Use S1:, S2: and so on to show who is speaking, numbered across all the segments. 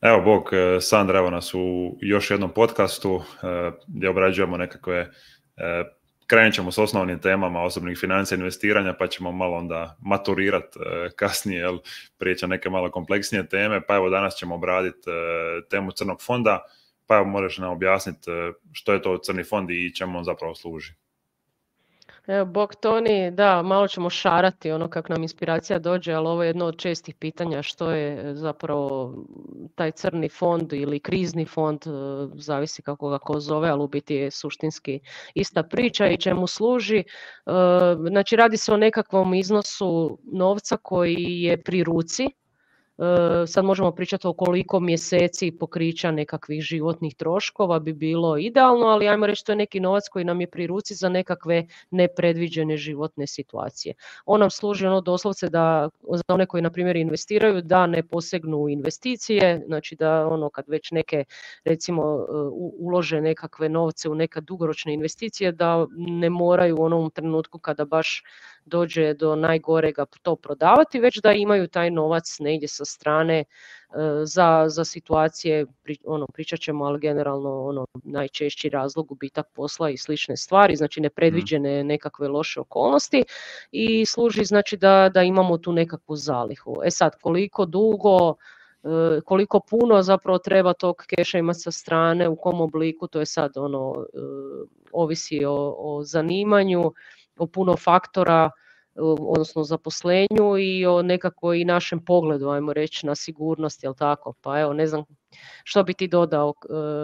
S1: Evo Bog, Sandra, evo nas u još jednom podcastu gdje obrađujemo nekakve, krenut ćemo s osnovnim temama osobnih financija i investiranja, pa ćemo malo onda maturirati kasnije, prijeći neke malo kompleksnije teme. Pa evo danas ćemo obraditi temu crnog fonda, pa evo možeš nam objasniti što je to crni fond i čemu on zapravo služi.
S2: Evo, bog Toni, da, malo ćemo šarati kako nam inspiracija dođe, ali ovo je jedno od čestih pitanja što je zapravo taj crni fond ili krizni fond, zavisi kako ga ko zove, ali u biti je suštinski ista priča i čemu služi. Znači radi se o nekakvom iznosu novca koji je pri ruci. Sad možemo pričati o koliko mjeseci pokrića nekakvih životnih troškova bi bilo idealno, ali ajmo reći to je neki novac koji nam je pri ruci za nekakve nepredviđene životne situacije. On nam služi doslovce da za one koji na primjer investiraju da ne posegnu u investicije, znači da kad već neke recimo ulože nekakve novce u neke dugoročne investicije da ne moraju u onom trenutku kada baš dođe najgorega to prodavati, već da imaju taj novac negdje sa strane za situacije, pričat ćemo, ali generalno najčešći razlog gubitak posla i slične stvari, znači nepredviđene nekakve loše okolnosti i služi znači da imamo tu nekakvu zalihu. Sad, koliko dugo, koliko puno zapravo treba tog keša imati sa strane, u kom obliku, to je sad ovisi o zanimanju, o puno faktora, odnosno zaposlenju i o nekako i našem pogledu, ajmo reći, na sigurnost, jel tako? Pa evo, ne znam što bi ti dodao,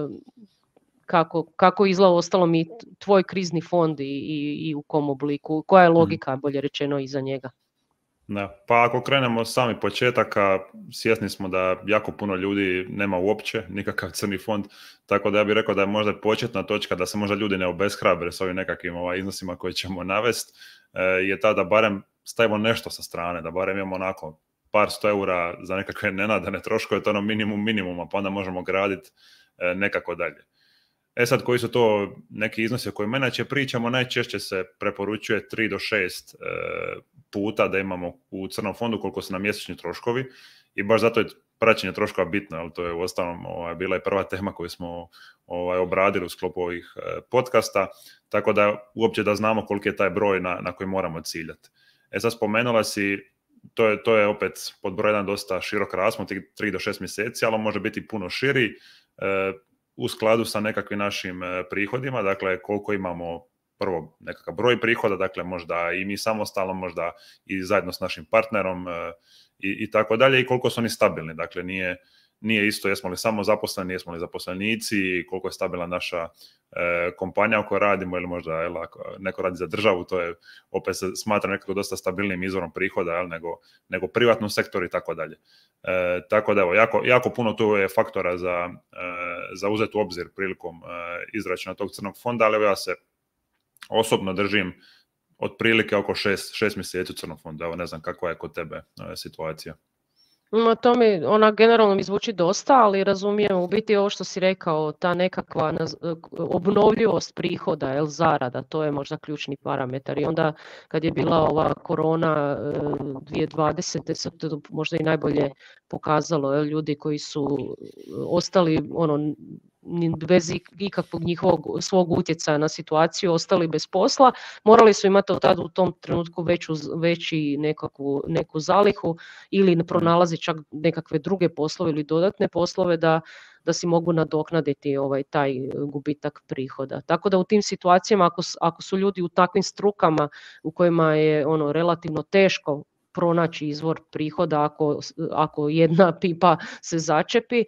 S2: kako izgleda ostalo mi tvoj krizni fond i u kom obliku, koja je logika, bolje rečeno, iza njega?
S1: Da, pa ako krenemo od samih početaka, svjesni smo da jako puno ljudi nema uopće nikakav crni fond, tako da ja bih rekao da je možda početna točka da se možda ljudi ne obeshrabre s ovim nekakvim iznosima koje ćemo navesti, je ta da barem stavimo nešto sa strane, da barem imamo onako par 100 eura za nekakve nenadane troškove, to je minimum minimuma, pa onda možemo graditi nekako dalje. Sad, koji su to neki iznosi o kojima inače pričamo, najčešće se preporučuje 3 do 6 puta da imamo u crnom fondu koliko su nam mjesečni troškovi i baš zato je praćenje troškova bitno, ali to je uostalom bila i prva tema koju smo obradili u sklopu ovih podcasta, tako da uopće da znamo koliki je taj broj na koji moramo ciljati. Sad spomenula si, to je opet pod broj 1 dosta širok raspon, 3 do 6 mjeseci, ali može biti puno širi, u skladu sa nekakvim našim prihodima, dakle koliko imamo prvo nekakav broj prihoda, dakle možda i mi samostalno, možda i zajedno s našim partnerom i tako dalje, i koliko su oni stabilni, dakle nije isto jesmo li samo zaposleni, jesmo li zaposlenici, koliko je stabilna naša kompanija u kojoj radimo ili možda ako neko radi za državu, to je opet se smatra nekako dosta stabilnim izvorom prihoda nego privatnom sektoru i tako dalje. Tako da evo, jako puno tu je faktora za uzeti u obzir prilikom izračuna tog crnog fonda, ali evo ja se osobno držim otprilike oko 6 mjeseci u crnom fondu. Evo ne znam kakva je kod tebe situacija.
S2: To mi generalno mi zvuči dosta, ali razumijem u biti ovo što si rekao, ta nekakva obnovljivost prihoda, zarada, to je možda ključni parametar. I onda kad je bila ova korona 2020. se to možda i najbolje pokazalo, ljudi koji su ostali bez ikakvog njihovog svog utjecaja na situaciju, ostali bez posla, morali su imati tad u tom trenutku veći neku zalihu ili pronalazi čak nekakve druge poslove ili dodatne poslove da si mogu nadoknaditi taj gubitak prihoda. Tako da u tim situacijama ako su ljudi u takvim strukama u kojima je relativno teško pronaći izvor prihoda ako jedna pipa se začepi,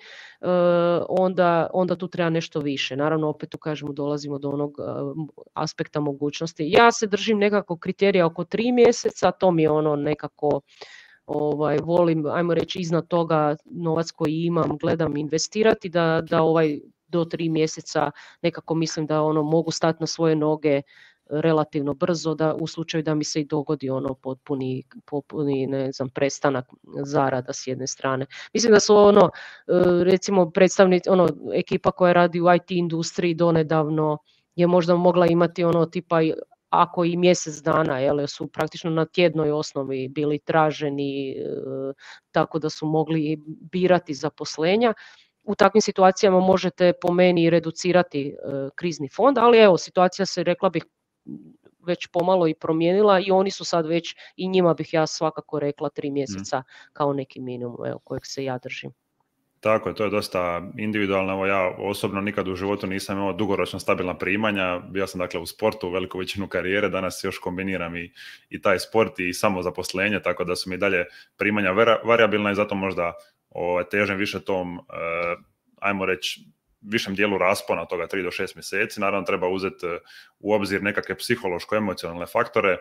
S2: onda tu treba nešto više. Naravno, opet tu kažemo, dolazimo do onog aspekta mogućnosti. Ja se držim nekako kriterija oko 3 mjeseca, to mi je nekako volim, ajmo reći, iznad toga novac koji imam gledam investirati, da do 3 mjeseca nekako mislim da mogu stati na svoje noge relativno brzo, da u slučaju da mi se i dogodi potpuni ne znam, prestanak zarada s jedne strane. Mislim da su recimo predstavnici, ekipa koja radi u IT industriji donedavno je možda mogla imati tipa ako i mjesec dana, jel, su praktično na tjednoj osnovi bili traženi, tako da su mogli birati zaposlenja. U takvim situacijama možete po meni reducirati krizni fond, ali evo, situacija se, rekla bih, već pomalo i promijenila i oni su sad već, i njima bih ja svakako rekla 3 mjeseca kao neki minimum, evo, kojeg se ja držim.
S1: Tako je, to je dosta individualno. Evo, ja osobno nikad u životu nisam imao dugoročno stabilna primanja. Bio sam dakle u sportu veliku većinu karijere, danas još kombiniram i taj sport i samozaposlenje, tako da su mi dalje primanja variabilna i zato možda težim više tom, ajmo reći, višem dijelu raspona toga 3 do 6 mjeseci. Naravno treba uzeti u obzir nekakve psihološko-emocionalne faktore.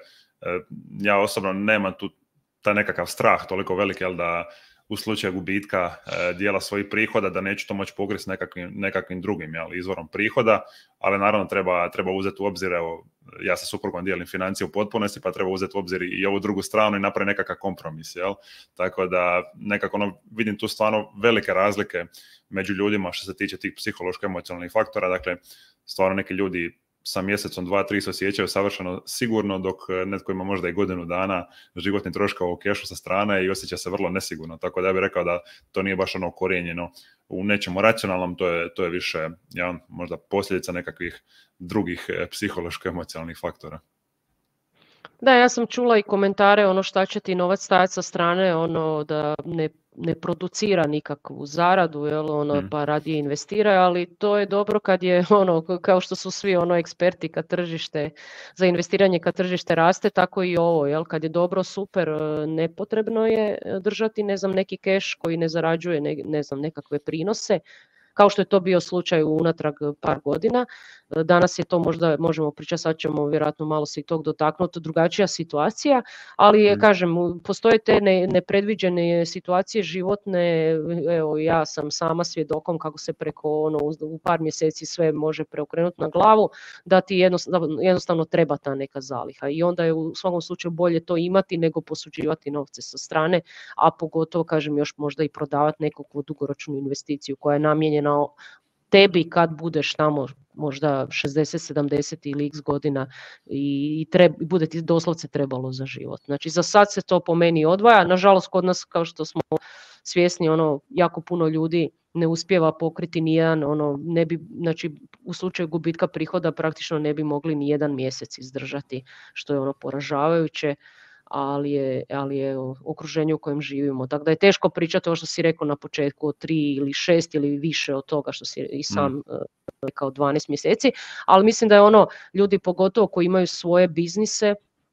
S1: Ja osobno nemam tu taj nekakav strah toliko veliki, jel, da u slučaju gubitka dijela svojih prihoda da neću to moći pokriti s nekakvim drugim, jel, izvorom prihoda, ali naravno treba uzeti u obzir, evo, ja sa suprugom dijelim financije u potpunosti, pa treba uzeti u obzir i ovu drugu stranu i napraviti nekakav kompromis, jel? Tako da nekako vidim tu stvarno velike razlike među ljudima što se tiče tih psihološko-emocionalnih faktora. Dakle, stvarno neki ljudi sa mjesecom, 2, 3 se osjećaju savršeno sigurno, dok netko ima možda i godinu dana životnih troškova u kešu sa strane i osjeća se vrlo nesigurno. Tako da ja bih rekao da to nije baš ono korijenjeno u nečemu racionalnom, to je više možda posljedica nekakvih drugih psihološko-emocionalnih faktora.
S2: Da, ja sam čula i komentare, ono šta će ti novac stajati sa strane, ono da ne producira nikakvu zaradu, jel, ono, pa radije investira, ali to je dobro kad je, ono, kao što su svi ono eksperti kad tržište, za investiranje kad tržište raste, tako i ovo, jel, kad je dobro, super, nepotrebno je držati, ne znam, neki keš koji ne zarađuje, ne znam, nekakve prinose, kao što je to bio slučaj unatrag par godina. Danas je to možda, možemo pričati, sad ćemo vjerojatno malo se i tog dotaknuti, drugačija situacija, ali kažem, postoje te nepredviđene situacije životne, evo ja sam sama svjedokom kako se preko u par mjeseci sve može preokrenuti na glavu, da ti jednostavno treba ta neka zaliha i onda je u svakom slučaju bolje to imati nego posuđivati novce sa strane, a pogotovo, kažem, još možda i prodavati nekakvu dugoročnu investiciju koja je namijenjena tebi kad budeš tamo možda 60, 70 ili x godina i bude ti doslovce trebalo za život. Znači za sad se to po meni odvaja. Nažalost kod nas, kao što smo svjesni, jako puno ljudi ne uspijeva pokriti nijedan, ne bi, znači u slučaju gubitka prihoda praktično ne bi mogli ni jedan mjesec izdržati, što je poražavajuće. Ali je okruženje u kojem živimo. Tako da je teško pričati ovo što si rekao na početku o 3 ili 6 ili više od toga što si i sam rekao 12 mjeseci, ali mislim da je ljudi pogotovo koji imaju svoje biznise,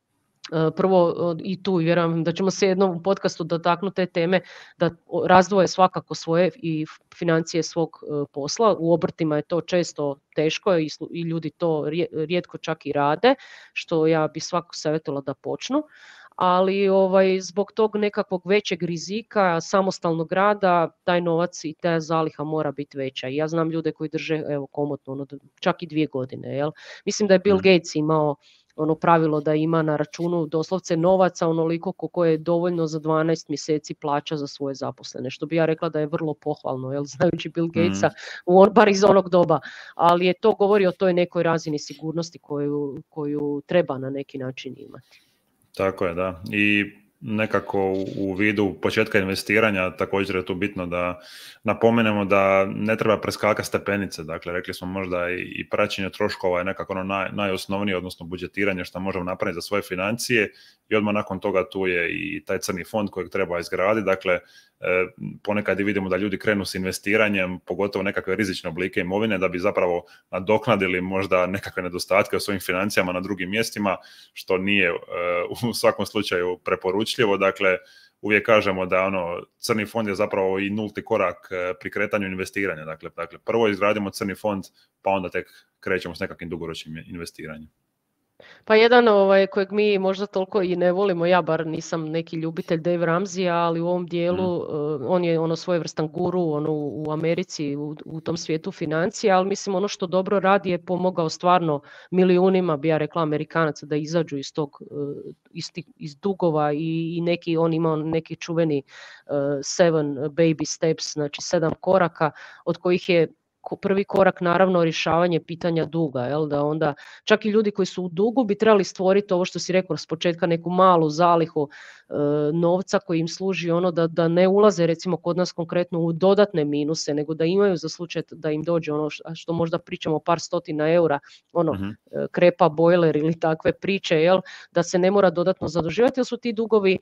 S2: prvo i tu vjerujem da ćemo se jednom u podcastu dotaknuti te teme, da razdvoje svakako svoje i financije svog posla. U obrtima je to često teško i ljudi to rijetko čak i rade, što ja bi svakako savjetovala da počnu. Ali zbog tog nekakvog većeg rizika, samostalnog rada, taj novac i ta zaliha mora biti veća. I ja znam ljude koji drže komotno čak i 2 godine. Jel? Mislim da je Bill Gates imao pravilo da ima na računu doslovce novaca onoliko koliko je dovoljno za 12 mjeseci plaća za svoje zaposlene, što bi ja rekla da je vrlo pohvalno, jel, znajući Bill Gatesa, bar iz onog doba, ali je to govori o toj nekoj razini sigurnosti koju treba na neki način imati.
S1: Tako je, da. I nekako u vidu početka investiranja također je tu bitno da napomenemo da ne treba preskakati stepenice. Dakle, rekli smo možda i praćenje troškova je nekako najosnovnije, odnosno budžetiranje što možemo napraviti za svoje financije i odmah nakon toga tu je i taj crni fond kojeg treba izgraditi. Dakle, ponekad i vidimo da ljudi krenu s investiranjem, pogotovo nekakve rizične oblike imovine, da bi zapravo nadoknadili možda nekakve nedostatke u svojim financijama na drugim mjestima, što nije u svakom slučaju preporučljivo. Dakle, uvijek kažemo da crni fond je zapravo i nulti korak pri kretanju investiranja. Dakle, prvo izgradimo crni fond, pa onda tek krećemo s nekakvim dugoročnim investiranjem.
S2: Pa jedan kojeg mi možda toliko i ne volimo, ja bar nisam neki ljubitelj Dave Ramsey, ali u ovom dijelu on je svojevrstan guru u Americi, u tom svijetu financija, ali mislim što dobro radi je pomogao stvarno milijunima, bi ja rekla, Amerikanaca da izađu iz tog iz dugova i neki, on imao neki čuveni 7 baby steps, znači 7 koraka od kojih je prvi korak naravno rješavanje pitanja duga, jel, da onda čak i ljudi koji su u dugu bi trebali stvoriti ovo što si rekao s početka, neku malu zalihu novca koji im služi ono da ne ulaze recimo kod nas konkretno u dodatne minuse, nego da imaju za slučaj da im dođe ono što možda pričamo par stotina eura, krepa, bojler ili takve priče, jel, da se ne mora dodatno zaduživati, jer su ti dugovi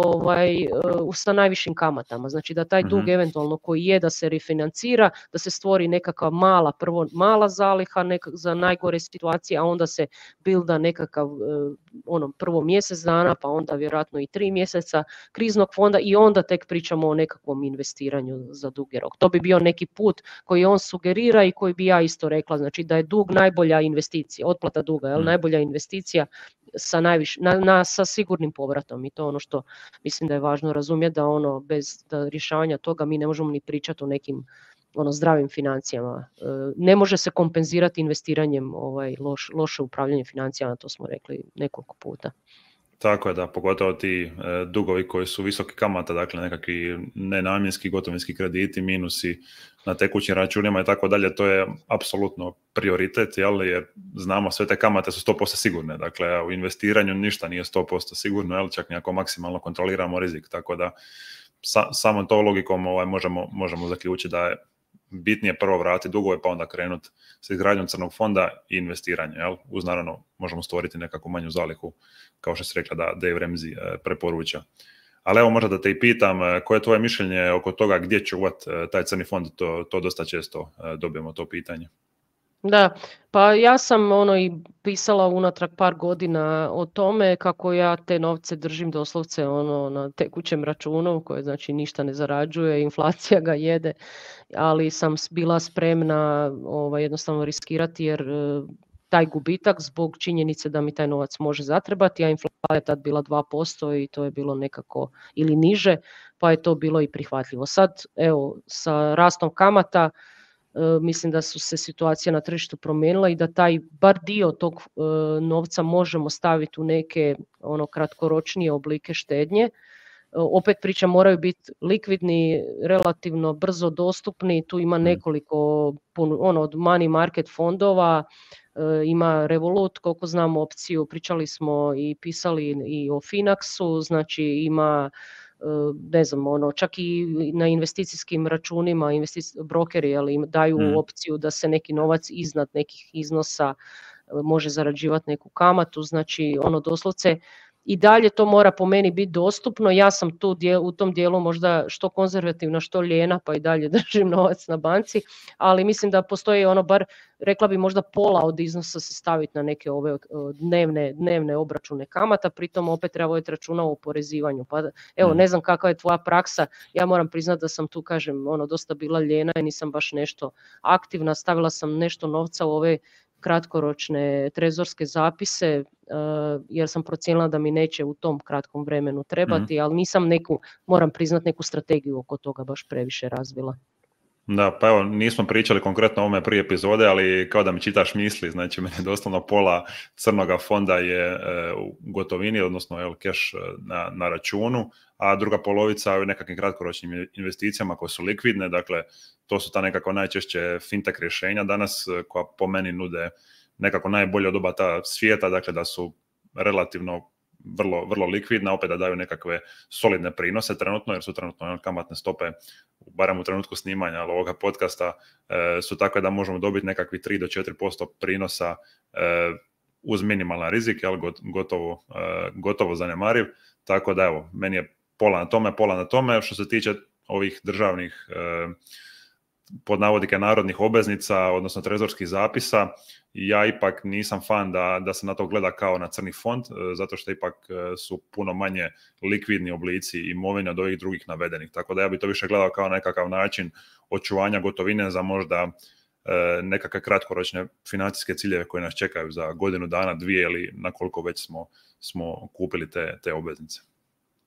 S2: sa najvišim kamatama. Znači da taj dug eventualno koji je da se refinancira, da se stvori nekakva mala zaliha za najgore situacije, a onda se bilda nekakav prvo mjesec dana, pa onda vjerojatno i 3 mjeseca kriznog fonda i onda tek pričamo o nekakvom investiranju za dugi rok. To bi bio neki put koji on sugerira i koji bi ja isto rekla, znači da je dug najbolja investicija, otplata duga, jel, najbolja investicija sa sigurnim povratom, i to je ono što mislim da je važno razumjeti, da bez rješavanja toga mi ne možemo ni pričati o nekim zdravim financijama. Ne može se kompenzirati investiranjem loše upravljanje financijama, to smo rekli nekoliko puta.
S1: Tako je, da, pogotovo ti dugovi koji su visoki kamata, dakle nekakvi nenamjenski gotovinski krediti, minusi na tekućim računima i tako dalje, to je apsolutno prioritet, jer znamo sve te kamate su 100% sigurne, dakle u investiranju ništa nije 100% sigurno, čak ako maksimalno kontroliramo rizik, tako da samo to logikom možemo zaključiti da je bitnije prvo vratiti dugove pa onda krenuti s izgradnjom crnog fonda i investiranje. Uz naravno možemo stvoriti nekakvu manju zalihu, kao što si rekla da Dave Ramsey preporuča. Ali evo možda da te i pitam, koje je tvoje mišljenje oko toga gdje čuvati taj crni fond, to dosta često dobijemo to pitanje.
S2: Da, pa ja sam i pisala unatrag par godina o tome kako ja te novce držim doslovce na tekućem računu koje znači ništa ne zarađuje, inflacija ga jede, ali sam bila spremna jednostavno riskirati jer taj gubitak zbog činjenice da mi taj novac može zatrebati, a inflacija je tad bila 2% i to je bilo nekako ili niže, pa je to bilo i prihvatljivo. Sad evo sa rastom kamata mislim da su se situacija na tržištu promijenila i da taj bar dio tog novca možemo staviti u neke kratkoročnije oblike štednje. Opet priča, moraju biti likvidni, relativno brzo dostupni, tu ima nekoliko od money market fondova, ima Revolut, koliko znam opciju, pričali smo i pisali i o Finaxu, znači ima ne znam, čak i na investicijskim računima brokeri daju opciju da se neki novac iznad nekih iznosa može zarađivati neku kamatu, znači doslovce i dalje to mora po meni biti dostupno. Ja sam tu u tom dijelu možda što konzervativna, što lijena, pa i dalje držim novac na banci, ali mislim da postoji bar, rekla bi možda pola od iznosa se staviti na neke ove dnevne obračune kamata, pritom opet treba voditi računa o oporezivanju. Pa evo, ne znam kakva je tvoja praksa, ja moram priznati da sam tu, kažem, dosta bila lijena i nisam baš nešto aktivna, stavila sam nešto novca u ove kratkoročne trezorske zapise jer sam procijenila da mi neće u tom kratkom vremenu trebati, ali nisam moram priznati neku strategiju oko toga baš previše razvila.
S1: Da, pa evo, nismo pričali konkretno o ovome prije epizode, ali kao da mi čitaš misli, znači meni doslovno pola crnoga fonda je u gotovini, odnosno cash na računu, a druga polovica je u nekakvim kratkoročnim investicijama koje su likvidne, dakle to su ta nekako najčešće fintech rješenja danas koja po meni nude nekako najbolje od oba ta svijeta, dakle da su relativno vrlo likvidna, opet da daju nekakve solidne prinose trenutno, jer su trenutno kamatne stope, barem u trenutku snimanja ovoga podcasta, su takve da možemo dobiti nekakvi 3 do 4% prinosa uz minimalan rizik, gotovo zanemariv, tako da evo, meni je pola na tome. Što se tiče ovih državnih pod navodike narodnih obveznica, odnosno trezorskih zapisa, ja ipak nisam fan da se na to gleda kao na crni fond, zato što ipak su puno manje likvidni oblici imovine od ovih drugih navedenih. Tako da ja bi to više gledao kao nekakav način očuvanja gotovine za možda nekakve kratkoročne financijske ciljeve koje nas čekaju za godinu dana, 2 ili na koliko već smo kupili te obveznice.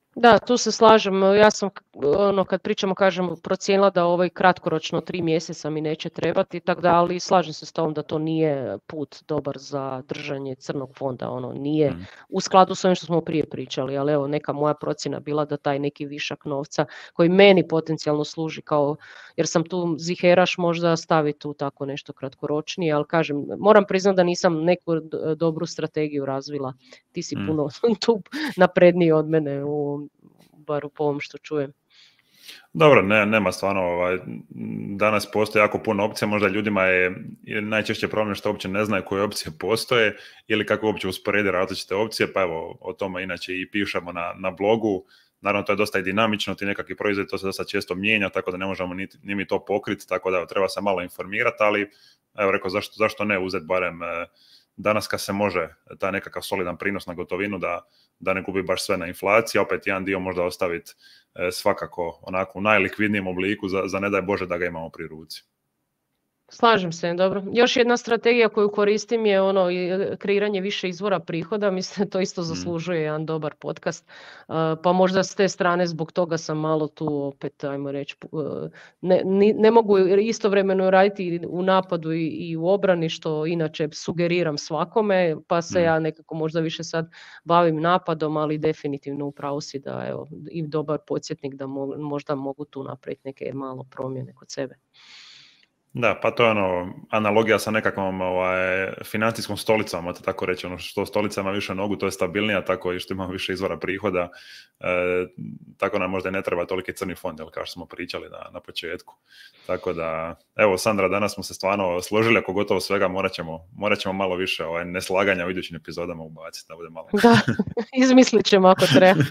S2: Da, tu se slažem. Ja sam, kad pričamo, kažem, procijenila da ovaj kratkoročno 3 mjeseca mi neće trebati, tako da, ali slažem se s tom da to nije put dobar za držanje crnog fonda. Nije u skladu s ovim što smo prije pričali, ali evo, neka moja procjena bila da taj neki višak novca koji meni potencijalno služi kao, jer sam tu ziheraš, možda staviti tu tako nešto kratkoročnije, ali kažem, moram priznati da nisam neku dobru strategiju razvila. Ti si puno tu napredniji od mene, bar po ovom što čujem.
S1: Dobro, nema stvarno, danas postoji jako puno opcija, možda ljudima je najčešće problem što uopće ne znaju koje opcije postoje ili kako uopće usporedi različite opcije, pa evo, o tome inače i pišemo na blogu. Naravno, to je dosta i dinamično, ti nekakvi proizvodi, to se dosta često mijenja, tako da ne možemo ni mi to pokriti, tako da treba se malo informirati, ali evo rekao, zašto ne uzeti barem danas kad se može taj nekakav solidan prinos na gotovinu da ne gubi baš sve na inflaciji, opet jedan dio možda ostaviti svakako onako u najlikvidnijem obliku za ne daj Bože da ga imamo pri ruci.
S2: Slažem se, dobro. Još jedna strategija koju koristim je kreiranje više izvora prihoda. Mislim da to isto zaslužuje jedan dobar podcast. Pa možda s te strane zbog toga sam malo tu opet, ajmo reći, ne mogu istovremeno raditi u napadu i u obrani, što inače sugeriram svakome, pa se ja nekako možda više sad bavim napadom, ali definitivno upravo si da evo, i dobar podsjetnik da možda mogu tu napraviti neke malo promjene kod sebe.
S1: Da, pa to je analogija sa nekakvom financijskom stolicom, možete tako reći, što stolica ima više nogu, to je stabilnija, tako i što ima više izvora prihoda, tako nam možda ne treba toliki crni fond, kao što smo pričali na početku. Tako da, evo Sandra, danas smo se stvarno složili oko gotovo svega, morat ćemo malo više neslaganja u idućim epizodama ubaciti, da bude malo.
S2: Da, izmislit ćemo ako treba.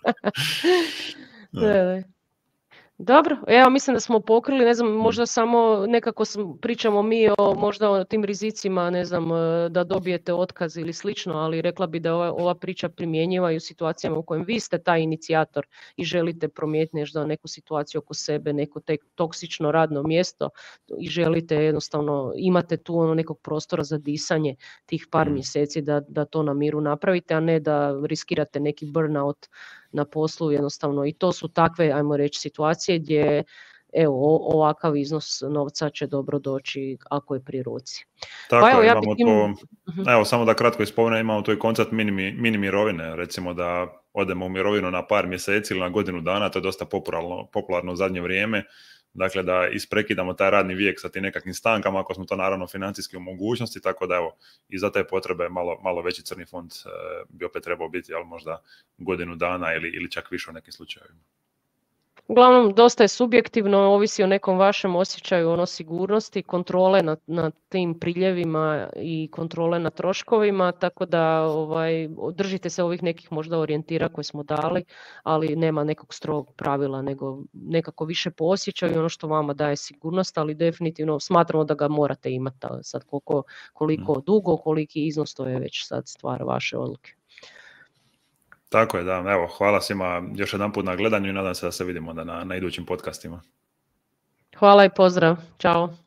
S2: Da. Dobro, evo mislim da smo pokrili, ne znam, možda samo nekako pričamo mi možda o tim rizicima, ne znam, da dobijete otkaz ili slično, ali rekla bi da je ova priča primjenjiva i u situacijama u kojem vi ste taj inicijator i želite promijeniti nešto, neku situaciju oko sebe, neko toksično radno mjesto i želite jednostavno, imate tu nekog prostora za disanje tih par mjeseci da to na miru napravite, a ne da riskirate neki burnout na poslu jednostavno, i to su takve, ajmo reći, situacije gdje ovakav iznos novca će dobro doći ako je pri ruci.
S1: Tako, pa imamo to, samo da kratko ispomenem, imamo tu i koncept mini mirovine, recimo da odemo u mirovinu na par mjeseci ili na godinu dana, to je dosta popularno u zadnje vrijeme, dakle da isprekidamo taj radni vijek sa tim nekakvim stankama, ako smo to naravno financijski u mogućnosti, tako da evo, i za te potrebe malo veći crni fond bi opet trebao biti, ali možda godinu dana ili čak više u nekim slučajevima.
S2: Uglavnom, dosta je subjektivno, ovisi o nekom vašem osjećaju sigurnosti, kontrole nad tim priljevima i kontrole nad troškovima, tako da držite se ovih nekih možda orijentira koje smo dali, ali nema nekog strogog pravila, nego nekako više po osjećaju ono što vama daje sigurnost, ali definitivno smatramo da ga morate imati. Sad koliko dugo, koliki iznos, to je već sad stvar vaše odluke.
S1: Tako je, da. Evo, hvala svima još jedan put na gledanju i nadam se da se vidimo na idućim podcastima.
S2: Hvala i pozdrav. Ćao.